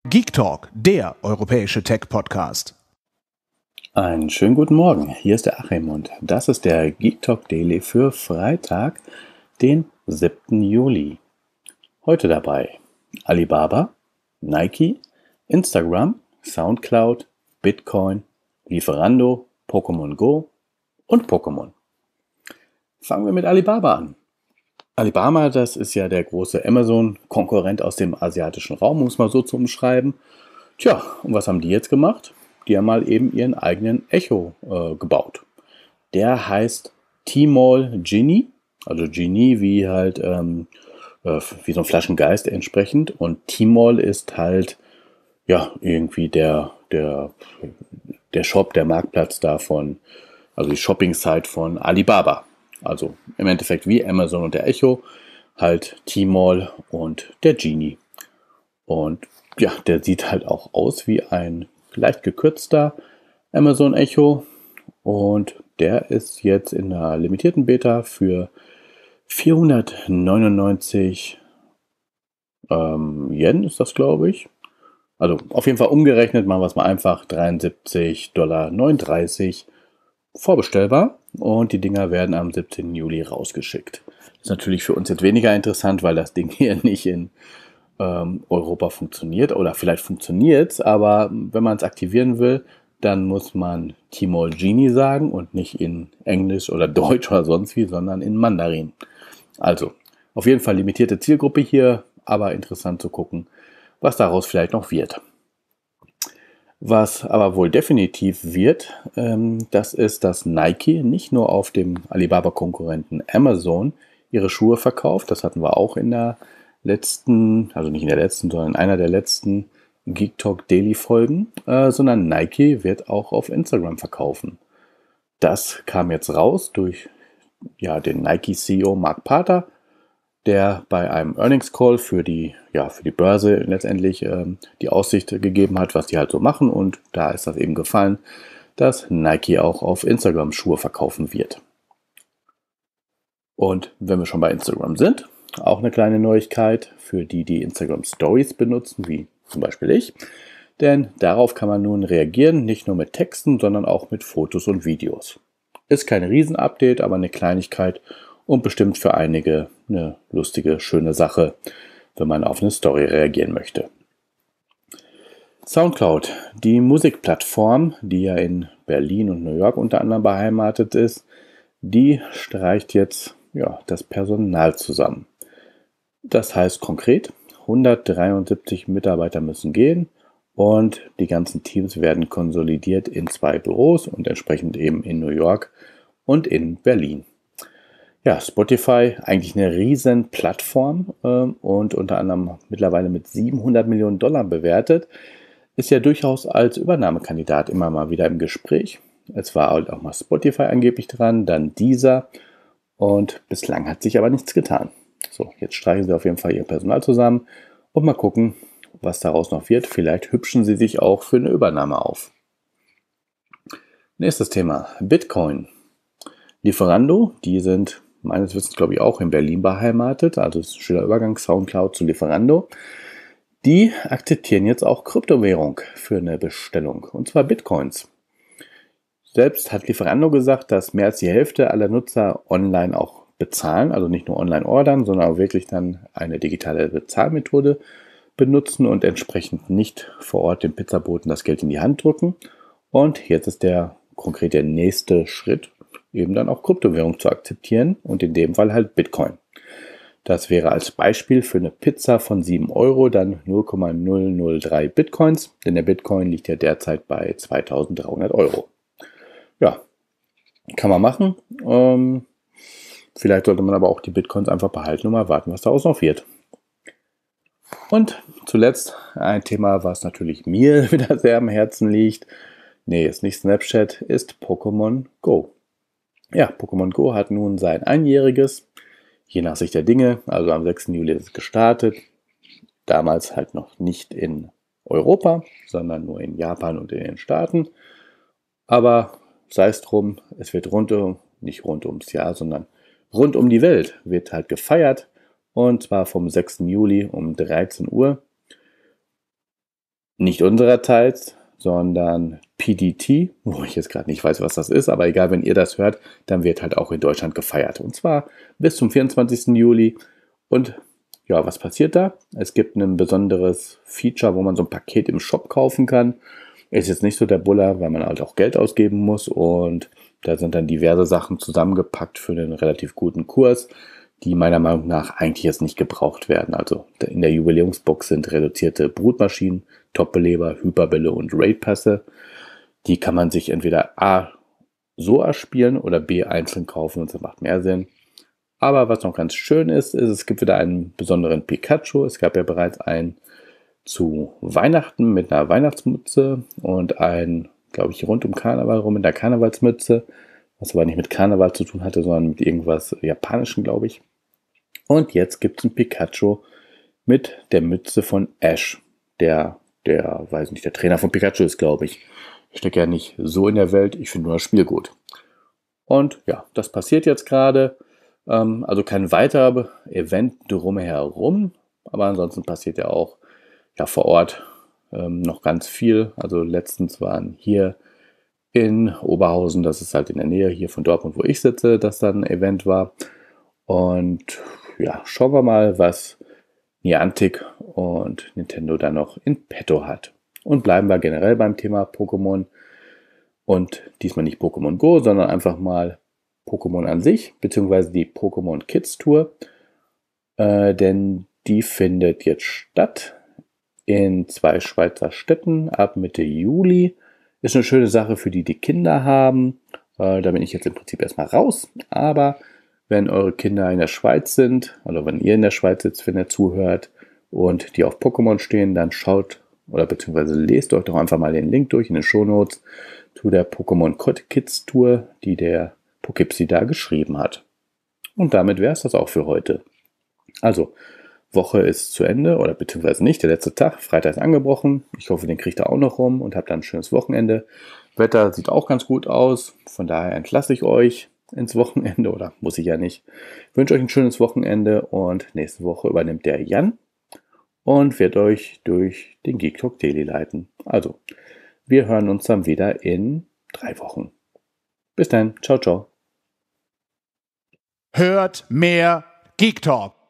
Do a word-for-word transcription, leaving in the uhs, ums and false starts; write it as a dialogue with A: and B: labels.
A: Geek Talk, der europäische Tech-Podcast.
B: Einen schönen guten Morgen, hier ist der Achim und das ist der Geek Talk Daily für Freitag, den siebten Juli. Heute dabei Alibaba, Nike, Instagram, Soundcloud, Bitcoin, Lieferando, Pokémon Go und Pokémon. Fangen wir mit Alibaba an. Alibaba, das ist ja der große Amazon-Konkurrent aus dem asiatischen Raum, um es mal so zu umschreiben. Tja, und was haben die jetzt gemacht? Die haben mal eben ihren eigenen Echo äh, gebaut. Der heißt Tmall Genie, also Genie wie halt ähm, äh, wie so ein Flaschengeist entsprechend. Und Tmall ist halt ja irgendwie der der der Shop, der Marktplatz davon, also die Shopping-Site von Alibaba. Also im Endeffekt wie Amazon und der Echo, halt Tmall und der Genie. Und ja, der sieht halt auch aus wie ein leicht gekürzter Amazon Echo. Und der ist jetzt in einer limitierten Beta für vierhundertneunundneunzig ähm, Yen ist das, glaube ich. Also auf jeden Fall umgerechnet, machen wir es mal einfach, dreiundsiebzig Komma neununddreißig Dollar vorbestellbar und die Dinger werden am siebzehnten Juli rausgeschickt. Ist natürlich für uns jetzt weniger interessant, weil das Ding hier nicht in ähm, Europa funktioniert oder vielleicht funktioniert es, aber wenn man es aktivieren will, dann muss man Tmall Genie sagen und nicht in Englisch oder Deutsch oder sonst wie, sondern in Mandarin. Also auf jeden Fall limitierte Zielgruppe hier, aber interessant zu gucken, was daraus vielleicht noch wird. Was aber wohl definitiv wird, ähm, das ist, dass Nike nicht nur auf dem Alibaba-Konkurrenten Amazon ihre Schuhe verkauft. Das hatten wir auch in der letzten, also nicht in der letzten, sondern in einer der letzten Geek Talk Daily Folgen, äh, sondern Nike wird auch auf Instagram verkaufen. Das kam jetzt raus durch ja, den Nike-C E O Mark Pater, der bei einem Earnings Call für die, ja, für die Börse letztendlich ähm, die Aussicht gegeben hat, was die halt so machen. Und da ist das eben gefallen, dass Nike auch auf Instagram Schuhe verkaufen wird. Und wenn wir schon bei Instagram sind, auch eine kleine Neuigkeit für die, die Instagram Stories benutzen, wie zum Beispiel ich. Denn darauf kann man nun reagieren, nicht nur mit Texten, sondern auch mit Fotos und Videos. Ist kein Riesen-Update, aber eine Kleinigkeit und bestimmt für einige eine lustige, schöne Sache, wenn man auf eine Story reagieren möchte. Soundcloud, die Musikplattform, die ja in Berlin und New York unter anderem beheimatet ist, die streicht jetzt ja, das Personal zusammen. Das heißt konkret, hundertdreiundsiebzig Mitarbeiter müssen gehen und die ganzen Teams werden konsolidiert in zwei Büros und entsprechend eben in New York und in Berlin. Ja, Spotify, eigentlich eine riesen Plattform äh, und unter anderem mittlerweile mit siebenhundert Millionen Dollar bewertet, ist ja durchaus als Übernahmekandidat immer mal wieder im Gespräch. Es war halt auch mal Spotify angeblich dran, dann Deezer und bislang hat sich aber nichts getan. So, jetzt streichen sie auf jeden Fall ihr Personal zusammen und mal gucken, was daraus noch wird. Vielleicht hübschen sie sich auch für eine Übernahme auf. Nächstes Thema, Bitcoin. Lieferando, die sind meines Wissens, glaube ich, auch in Berlin beheimatet, also ist ein schöner Übergang, Soundcloud zu Lieferando. Die akzeptieren jetzt auch Kryptowährung für eine Bestellung, und zwar Bitcoins. Selbst hat Lieferando gesagt, dass mehr als die Hälfte aller Nutzer online auch bezahlen, also nicht nur online ordern, sondern auch wirklich dann eine digitale Bezahlmethode benutzen und entsprechend nicht vor Ort dem Pizzaboten das Geld in die Hand drücken. Und jetzt ist der konkret der nächste Schritt, eben dann auch Kryptowährung zu akzeptieren und in dem Fall halt Bitcoin. Das wäre als Beispiel für eine Pizza von sieben Euro dann null Komma null null drei Bitcoins, denn der Bitcoin liegt ja derzeit bei zweitausenddreihundert Euro. Ja, kann man machen. Ähm, vielleicht sollte man aber auch die Bitcoins einfach behalten und mal warten, was daraus noch wird. Und zuletzt ein Thema, was natürlich mir wieder sehr am Herzen liegt. Nee, ist nicht Snapchat, ist Pokémon Go. Ja, Pokémon Go hat nun sein einjähriges, je nach Sicht der Dinge, also am sechsten Juli ist es gestartet. Damals halt noch nicht in Europa, sondern nur in Japan und in den Staaten. Aber sei es drum, es wird rund um, nicht rund ums Jahr, sondern rund um die Welt wird halt gefeiert. Und zwar vom sechsten Juli um dreizehn Uhr. nicht unsererseits, sondern P D T, wo ich jetzt gerade nicht weiß, was das ist, aber egal, wenn ihr das hört, dann wird halt auch in Deutschland gefeiert. Und zwar bis zum vierundzwanzigsten Juli. Und ja, was passiert da? Es gibt ein besonderes Feature, wo man so ein Paket im Shop kaufen kann. Ist jetzt nicht so der Buller, weil man halt auch Geld ausgeben muss. Und da sind dann diverse Sachen zusammengepackt für einen relativ guten Kurs, die meiner Meinung nach eigentlich jetzt nicht gebraucht werden. Also in der Jubiläumsbox sind reduzierte Brutmaschinen, Top-Beleber, Hyperbälle und Raid-Pässe. Die kann man sich entweder A so erspielen oder B einzeln kaufen und das macht mehr Sinn. Aber was noch ganz schön ist, ist, es gibt wieder einen besonderen Pikachu. Es gab ja bereits einen zu Weihnachten mit einer Weihnachtsmütze und einen, glaube ich, rund um Karneval rum mit einer Karnevalsmütze, was aber nicht mit Karneval zu tun hatte, sondern mit irgendwas Japanischem, glaube ich. Und jetzt gibt es einen Pikachu mit der Mütze von Ash, der, der, weiß nicht, der Trainer von Pikachu ist, glaube ich. Ich stecke ja nicht so in der Welt, ich finde nur das Spiel gut. Und ja, das passiert jetzt gerade. Ähm, also kein weiterer Event drumherum, aber ansonsten passiert ja auch ja, vor Ort ähm, noch ganz viel. Also letztens waren hier in Oberhausen, das ist halt in der Nähe hier von Dortmund, wo ich sitze, dass da ein Event war. Und ja, schauen wir mal, was Niantic und Nintendo da noch in petto hat. Und bleiben wir generell beim Thema Pokémon. Und diesmal nicht Pokémon Go, sondern einfach mal Pokémon an sich, beziehungsweise die Pokémon Kids Tour. Äh, denn die findet jetzt statt in zwei Schweizer Städten ab Mitte Juli. Ist eine schöne Sache für die, die Kinder haben. Äh, da bin ich jetzt im Prinzip erstmal raus. Aber wenn eure Kinder in der Schweiz sind, oder wenn ihr in der Schweiz sitzt, wenn ihr zuhört und die auf Pokémon stehen, dann schaut oder beziehungsweise lest euch doch einfach mal den Link durch in den Shownotes zu der Pokémon Kids Tour, die der Poughkeepsie da geschrieben hat. Und damit wäre es das auch für heute. Also, Woche ist zu Ende, oder beziehungsweise nicht, der letzte Tag, Freitag ist angebrochen. Ich hoffe, den kriegt ihr auch noch rum und habt dann ein schönes Wochenende. Wetter sieht auch ganz gut aus, von daher entlasse ich euch ins Wochenende, oder muss ich ja nicht. Ich wünsche euch ein schönes Wochenende und nächste Woche übernimmt der Jan und wird euch durch den Geek Talk Daily leiten. Also, wir hören uns dann wieder in drei Wochen. Bis dann, ciao, ciao.
A: Hört mehr Geek Talk.